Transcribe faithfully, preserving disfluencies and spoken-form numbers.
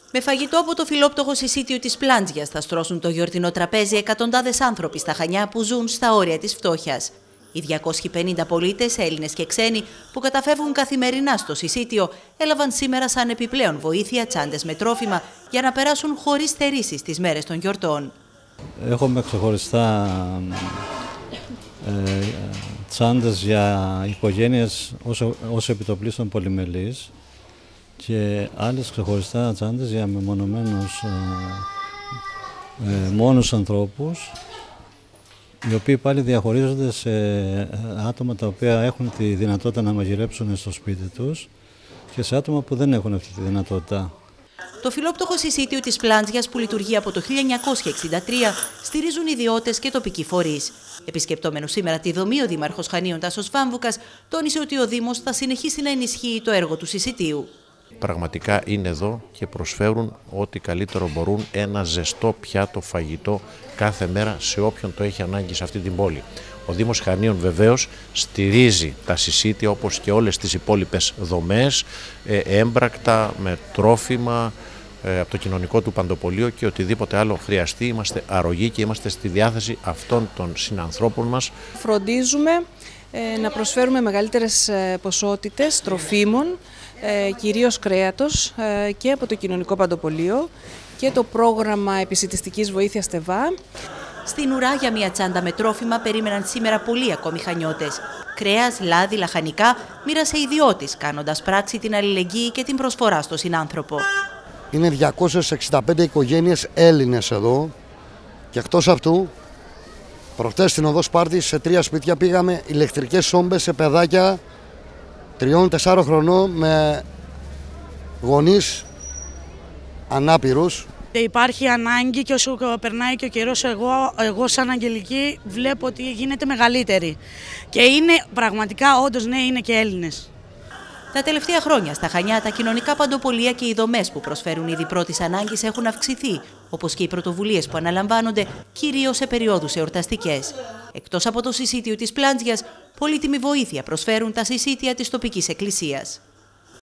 Με φαγητό από το φιλόπτωχο συσίτιο της Πλάντζιας θα στρώσουν το γιορτινό τραπέζι εκατοντάδες άνθρωποι στα Χανιά που ζουν στα όρια της φτώχειας. Οι διακόσιοι πενήντα πολίτες, Έλληνες και ξένοι, που καταφεύγουν καθημερινά στο συσίτιο, έλαβαν σήμερα σαν επιπλέον βοήθεια τσάντες με τρόφιμα για να περάσουν χωρίς στερήσεις τις μέρες των γιορτών. Έχουμε ξεχωριστά ε, τσάντες για οικογένειες όσο, όσο επιτοπλίστων πολυμελείς και άλλες ξεχωριστά τσάντες για μεμονωμένους ε, ε, μόνους ανθρώπους, οι οποίοι πάλι διαχωρίζονται σε άτομα τα οποία έχουν τη δυνατότητα να μαγειρέψουν στο σπίτι τους και σε άτομα που δεν έχουν αυτή τη δυνατότητα. Το φιλόπτωχο συσίτιο της Πλάντζιας, που λειτουργεί από το χίλια εννιακόσια εξήντα τρία, στηρίζουν ιδιώτες και τοπικοί φορείς. Επισκεπτόμενος σήμερα τη δομή, ο Δήμαρχος Χανίων Τάσος Βάμβουκας τόνισε ότι ο Δήμος θα συνεχίσει να ενισχύει το έργο του συσιτίου. Πραγματικά είναι εδώ και προσφέρουν ό,τι καλύτερο μπορούν, ένα ζεστό πιάτο φαγητό κάθε μέρα σε όποιον το έχει ανάγκη σε αυτή την πόλη. Ο Δήμος Χανίων βεβαίως στηρίζει τα συσίτια όπως και όλες τις υπόλοιπες δομές, έμπρακτα, με τρόφιμα, από το κοινωνικό του παντοπολείο και οτιδήποτε άλλο χρειαστεί. Είμαστε αρρωγοί και είμαστε στη διάθεση αυτών των συνανθρώπων μας. Φροντίζουμε να προσφέρουμε μεγαλύτερες ποσότητες τροφίμων, κυρίως κρέατος, και από το κοινωνικό παντοπολείο και το πρόγραμμα επισιτιστικής βοήθειας ΤΕΒΑ. Στην ουρά για μια τσάντα με τρόφιμα περίμεναν σήμερα πολλοί ακόμη χανιώτες. Κρέας, λάδι, λαχανικά μοίρασε ιδιώτης, κάνοντας πράξη την αλληλεγγύη και την προσφορά στο συνάνθρωπο. Είναι διακόσιες εξήντα πέντε οικογένειες Έλληνες εδώ και εκτός αυτού, προχτές στην οδό Σπάρτης σε τρία σπίτια πήγαμε ηλεκτρικές σόμπες σε παιδάκια τριών τεσσάρων χρονών με γονείς ανάπηρους. Υπάρχει ανάγκη και όσο περνάει και ο καιρός, εγώ, εγώ σαν Αγγελική βλέπω ότι γίνεται μεγαλύτερη. Και είναι πραγματικά, όντως, ναι, είναι και Έλληνες. Τα τελευταία χρόνια στα Χανιά τα κοινωνικά παντοπολεία και οι δομές που προσφέρουν είδη πρώτης ανάγκης έχουν αυξηθεί, όπως και οι πρωτοβουλίες που αναλαμβάνονται κυρίως σε περιόδους εορταστικές. Εκτός από το συσίτιο της Πλάντζιας, πολύτιμη βοήθεια προσφέρουν τα συσίτια της τοπικής εκκλησίας.